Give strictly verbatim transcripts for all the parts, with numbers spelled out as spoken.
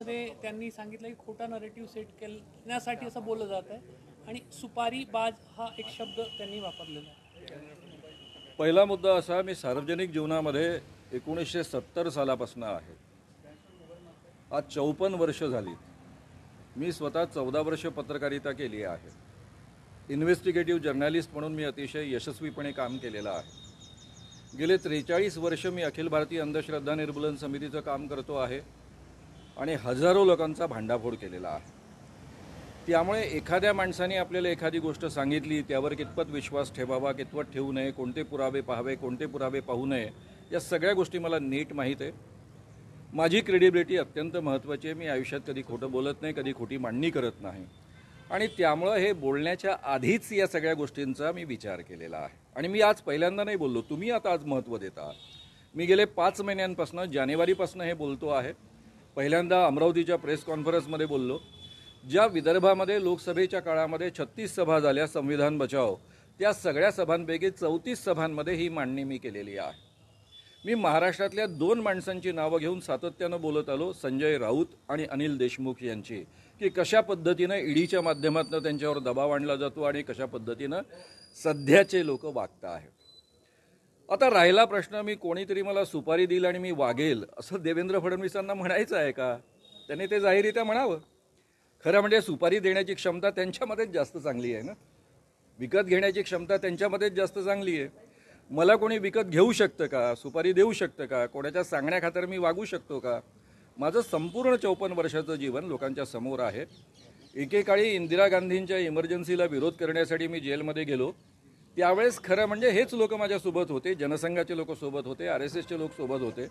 ठाकरे त्यांनी सांगितलं की खोटा नरेटिव्ह सेट करण्यासाठी असं बोललं जात आहे आणि सुपारी बाज हा एक शब्द त्यांनी वापरलेला आहे। पहिला मुद्दा असा, मी सार्वजनिक जीवनामध्ये एकोणीसशे सत्तर सालापासून आहे। आज चौपन्न वर्ष झाली। मी स्वतः चौदा वर्ष पत्रकारिता केली आहे। इन्व्हेस्टिगेटिव्ह जर्नलिस्ट म्हणून मी अतिशय यशस्वीपणे काम केलेलं आहे। गेले त्रेचाळीस वर्ष मी अखिल भारतीय अंधश्रद्धा निर्मूलन समितीचं काम करतो आहे आणि हजारो लोकांचा भांडाफोड केलेला आहे। त्यामुळे एखाद्या माणसाने आपल्याला एखादी गोष्ट सांगितली, त्यावर कितपत विश्वास ठेवावा, कितपत ठेवू नये, कोणते पुरावे पाहावे, कोणते पुरावे पाहू नये, या सगळ्या गोष्टी मला नीट माहीत आहे। माझी क्रेडिबिलिटी अत्यंत महत्त्वाची आहे। मी आयुष्यात कधी खोटं बोलत नाही, कधी खोटी मांडणी करत नाही आणि त्यामुळे हे बोलण्याच्या आधीच या सगळ्या गोष्टींचा मी विचार केलेला आहे आणि मी आज पहिल्यांदा नाही बोललो, तुम्ही आता आज महत्त्व देता आहात। मी गेले पाच महिन्यांपासून जानेवारीपासून हे बोलतो आहे। पहिल्यांदा अमरावतीच्या प्रेस कॉन्फरन्समध्ये बोललो। ज्या विदर्भामध्ये लोकसभेच्या काळामध्ये छत्तीस सभा झाल्या संविधान बचाव, त्या सगळ्या सभांपैकी चौतीस सभांमध्ये ही मांडणी मी केलेली आहे। मी महाराष्ट्रातल्या दोन माणसांची नावं घेऊन सातत्यानं बोलत आलो, संजय राऊत आणि अनिल देशमुख यांची, की कशा पद्धतीनं ईडीच्या माध्यमातून त्यांच्यावर दबाव आणला जातो आणि कशा पद्धतीनं सध्याचे लोक वागत आहेत। आता राहिला प्रश्न, मी कोणीतरी मला सुपारी दिली आणि मी वागेल असं देवेंद्र फडणवीसांना म्हणायचं आहे का? त्यांनी ते जाहीररित्या म्हणावं। खरं म्हणजे सुपारी देण्याची क्षमता त्यांच्यामध्येच जास्त चांगली आहे ना, विकत घेण्याची क्षमता त्यांच्यामध्येच जास्त चांगली आहे। मला कोणी विकत घेऊ शकतं का? सुपारी देऊ शकतं का? कोणाच्या सांगण्याखातर मी वागू शकतो का? माझं संपूर्ण चौपन्न वर्षाचं जीवन लोकांच्या समोर आहे। एकेकाळी इंदिरा गांधींच्या इमर्जन्सीला विरोध करण्यासाठी मी जेलमध्ये गेलो, त्यावेळेस खरं म्हणजे हेच लोक माझ्यासोबत होते, जनसंघाचे लोक सोबत होते, आर एस एसचे लोक सोबत होते।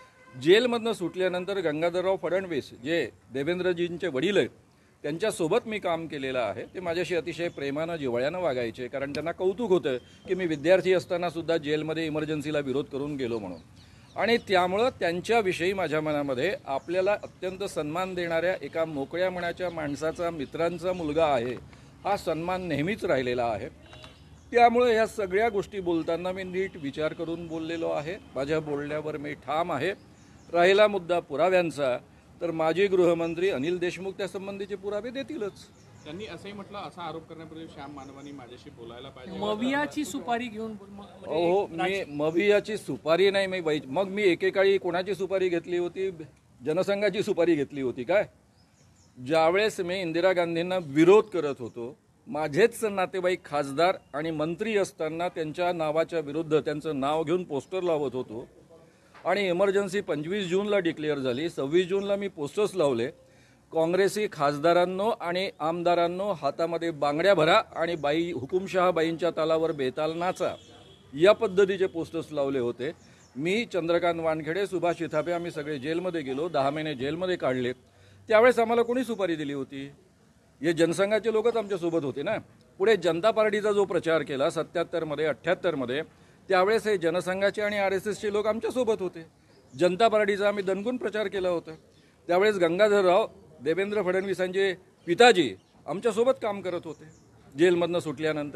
जेलमधनं सुटल्यानंतर गंगाधरराव फडणवीस जे देवेंद्रजींचे वडील आहेत, त्यांच्यासोबत मी काम केलेलं आहे। ते माझ्याशी अतिशय प्रेमानं जिव्हाळ्यानं वागायचे, कारण त्यांना कौतुक होतं की मी विद्यार्थी असतानासुद्धा जेलमध्ये इमर्जन्सीला विरोध करून गेलो म्हणून। आणि त्यामुळं त्यांच्याविषयी माझ्या मनामध्ये आपल्याला अत्यंत सन्मान देणाऱ्या एका मोकळ्या मनाच्या माणसाचा, मित्रांचा मुलगा आहे, हा सन्मान नेहमीच राहिलेला आहे। त्यामुळे ह्या सगळ्या गोष्टी बोलताना मी नीट विचार करून बोललेलो आहे। माझ्या बोलण्यावर मी ठाम आहे। राहिला मुद्दा पुराव्यांचा, तर माजी गृहमंत्री अनिल देशमुख त्या संबंधीचे पुरावे देतीलच। त्यांनी असंही म्हटलं, असा आरोप करण्यापूर्वी श्याम मानवानी माझ्याशी बोलायला पाहिजे, मवियाची सुपारी घेऊन। हो, मी मवियाची सुपारी नाही, मी बाई मग मी एकेकाळी कोणाची सुपारी घेतली होती? जनसंघाची सुपारी घेतली होती काय? ज्यावेळेस मी इंदिरा गांधींना विरोध करत होतो, माझेच नातेवाईक खासदार आणि मंत्री असताना त्यांच्या नावाच्या विरुद्ध त्यांचं नाव घेऊन पोस्टर लावत होतो आणि इमर्जन्सी पंचवीस जूनला डिक्लेअर झाली, सव्वीस जूनला मी पोस्टर्स लावले, काँग्रेसी खासदारांनो आणि आमदारांनो हातामध्ये बांगड्या भरा आणि बाई हुकुमशहा बाईंच्या तालावर बेताल नाचा, या पद्धतीचे पोस्टर्स लावले होते। मी, चंद्रकांत वानखेडे, सुभाष चिथापे आम्ही सगळे जेलमध्ये गेलो, दहा महिने जेलमध्ये काढले। त्यावेळेस आम्हाला कोणी सुपारी दिली होती? हे जनसंघाचे लोकच आमच्यासोबत होते ना। पुढे जनता पार्टीचा जो प्रचार केला सत्याहत्तरमध्ये अठ्ठ्याहत्तरमध्ये, त्यावेळेस हे जनसंघाचे आणि आर एस एसचे लोक आमच्यासोबत होते। जनता पार्टीचा आम्ही दणकून प्रचार केला होता। त्यावेळेस गंगाधरराव देवेंद्र फडणवीसांचे पिताजी आमच्यासोबत काम करत होते जेलमधनं सुटल्यानंतर।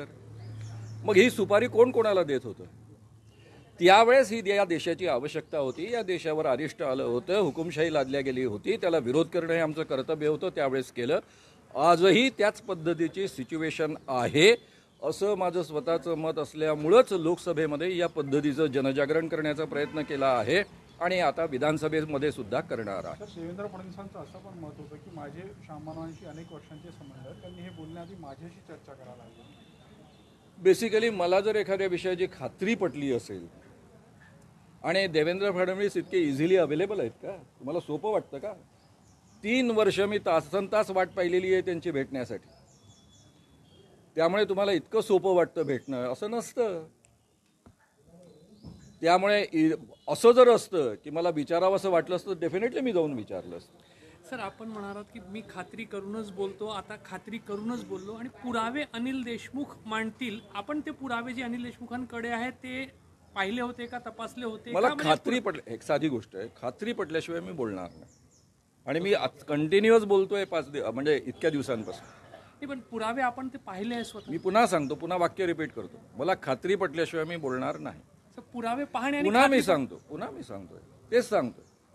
मग ही सुपारी कोण कोणाला देत होतं? त्यावेळेस ही या देशाची आवश्यकता होती, या देशावर अरिष्ट आलं होतं, हुकुमशाही लादल्या गेली होती, त्याला विरोध करणं हे आमचं कर्तव्य होतं, त्यावेळेस केलं। आजही त्याच पद्धतीची सिच्युएशन आहे असं माझं स्वतःचं मत असल्यामुळंच लोकसभेमध्ये या पद्धतीचं जनजागरण करण्याचा प्रयत्न केला आहे आणि आता विधानसभेमध्ये सुद्धा करणार आहे। देवेंद्र फडणवीसांचं असं पण मत होतं की माझे श्याम मानवांशी अनेक वर्षांचे संबंध, त्यांनी हे बोलण्याआधी माझ्याशी चर्चा करायला हवी। बेसिकली मला जर एखाद्या विषयाची खात्री पटली असेल आणि देवेंद्र फडणवीस इतके इझिली अवेलेबल आहेत का? तुम्हाला सोपं वाटतं का? तीन वर्ष मी तासन तास वाट पाहिलेली आहे त्यांची भेटण्यासाठी, त्यामुळे तुम्हाला इतकं सोपं वाटतं भेटणं असं नसतं। त्यामुळे असं जर असतं की मला विचारावं असं वाटलं असतं, डेफिनेटली मी जाऊन विचारलं असतं। सर, आपण म्हणालात की मी खात्री करूनच बोलतो, आता खात्री करूनच बोललो आणि पुरावे अनिल देशमुख मांडतील। आपण ते पुरावे जे अनिल देशमुखांकडे आहेत ते पाहिले होते का, तपासले होते? मला खात्री पटली, एक साधी गोष्ट आहे, खात्री पटल्याशिवाय मी बोलणार नाही आणि मी कंटिन्युअस बोलतोय पाच दिवस म्हणजे इतक्या दिवसांपासून। पण पुरावे आपण ते पाहिले आहे स्वतः। मी पुन्हा सांगतो, पुन्हा वाक्य रिपीट करतो, मला खात्री पटल्याशिवाय मी बोलणार नाही। पुरावे पाहणे पुन्हा मी सांगतो पुन्हा मी सांगतोय तेच सांगतो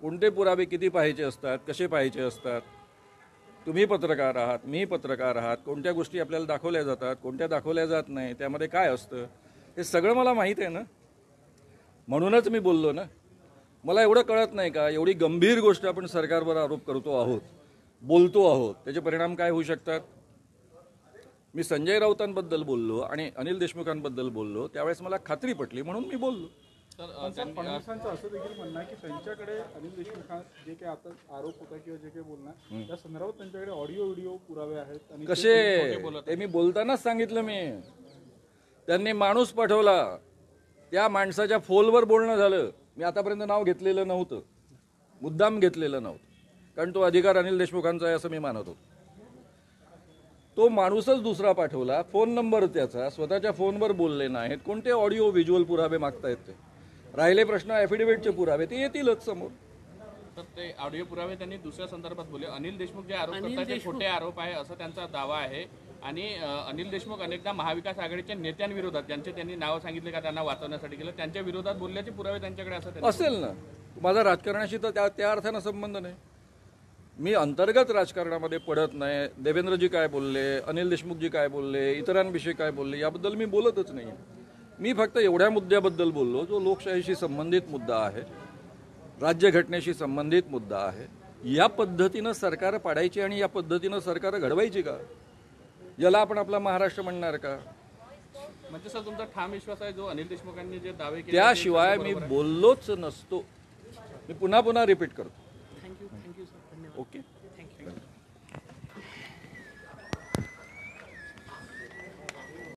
कोणते पुरावे किती पाहायचे असतात, कसे पाहायचे असतात. तुम्ही पत्रकार आहात, मी पत्रकार आहात, कोणत्या गोष्टी आपल्याला दाखवल्या जातात, कोणत्या दाखवल्या जात नाही, त्यामध्ये काय असतं, हे सगळं मला माहीत आहे ना. म्हणूनच मी बोललो ना. मला एवढं कळत नाही का, एवढी गंभीर गोष्ट आपण सरकारवर आरोप करतो आहोत, बोलतो आहोत, त्याचे परिणाम काय होऊ शकतात. मी संजय राऊतांबद्दल बोललो आणि अनिल देशमुखांबद्दल बोललो, त्यावेळेस मला खात्री पटली म्हणून मी बोललो. पण सर, फडणवीसांचं असं देखील म्हणणं आहे की त्यांच्याकडे अनिल देशमुख जे काही आता आरोप होता किंवा जे काही बोलणं त्या संदर्भात त्यांच्याकडे ऑडिओ व्हिडिओ पुरावे आहेत. आणि कसे ते मी बोलतानाच सांगितलं. मी त्यांनी माणूस पाठवला, त्या माणसाच्या फोनवर बोलणं झालं. मी आतापर्यंत नाव घेतलेलं नव्हतं, मुद्दाम घेतलेलं नव्हतं, कारण तो अधिकार अनिल देशमुखांचा आहे असं मी मानत होतो. तो माणूसच दुसरा पाठवला, फोन नंबर त्याचा, स्वतःच्या फोनवर बोलले नाहीत. कोणते ऑडिओ व्हिज्युअल पुरावे मागतायत ते. राहिले प्रश्न ॲफिडेव्हिटचे पुरावे, ते येतीलच समोर. तर ते ऑडिओ पुरावे त्यांनी दुसऱ्या संदर्भात बोलले. अनिल देशमुख जे आरोप करतात ते खोटे आरोप आहे असं त्यांचा दावा आहे. आणि अनिल देशमुख अनेकदा महाविकास आघाडीच्या नेत्यांविरोधात, ज्यांचे त्यांनी नावं सांगितले का त्यांना वाचवण्यासाठी केलं, त्यांच्या विरोधात बोलल्याचे पुरावे त्यांच्याकडे असं असेल ना. माझा राजकारणाशी तर त्या त्या अर्थानं संबंध नाही. मी अंतर्गत राजकारणामध्ये पडत नाही. देवेंद्रजी काय बोलले, अनिल देशमुखजी काय बोलले, इतरांविषयी काय बोलले, याबद्दल मी बोलतच नाही. मी फक्त एवढ्या मुद्द्याबद्दल बोललो जो लोकशाहीशी संबंधित मुद्दा आहे, राज्यघटनेशी संबंधित मुद्दा आहे. या पद्धतीनं सरकार पाडायची आणि या पद्धतीनं सरकार घडवायची का, याला आपण आपला महाराष्ट्र म्हणणार का. म्हणजे सर तुमचा ठाम विश्वास आहे जो अनिल देशमुखांनी जे दावे केले त्याशिवाय मी बोललोच नसतो. मी पुन्हा पुन्हा रिपीट करतो. थँक्यू थँक्यू सर, धन्यवाद. ओके.